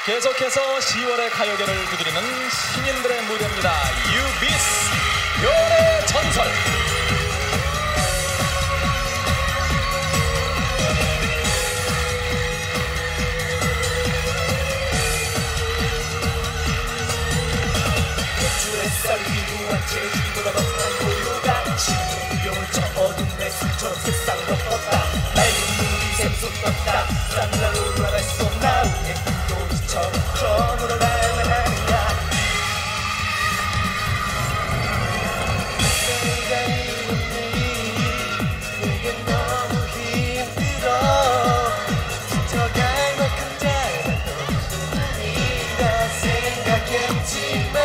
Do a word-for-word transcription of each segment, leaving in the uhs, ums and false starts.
계속해서 시월의 가요계를 두드리는 신인들의 무대입니다. 유비스 별의 전설. 햇살 위로한 제주보다 넉넉한 고요가 신통용을 저 어둠에 술처럼 세상을 덮었다. 맑은 눈이 샘솟았다. 쌍날로 돌아갔어 나 예쁜 도시처럼 저물어 날만 하는가. 내가 이룬 일이 내겐 너무 힘들어. 스쳐갈 만큼 짧았던 우리가 생각했지만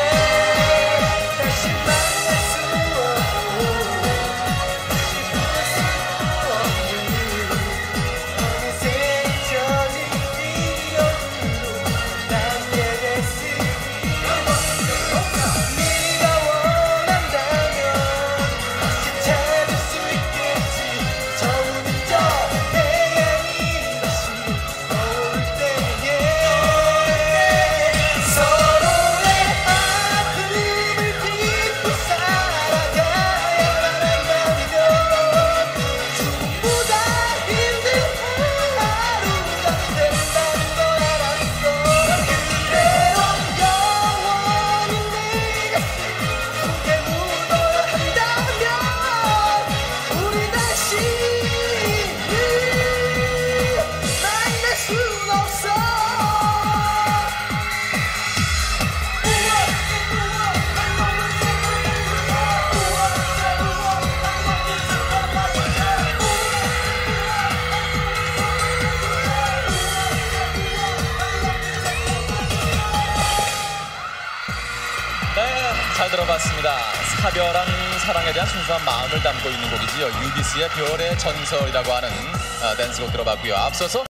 잘 들어봤습니다. 사별한 사랑에 대한 순수한 마음을 담고 있는 곡이지요. 유비스의 별의 전설이라고 하는 댄스곡 들어봤고요. 앞서서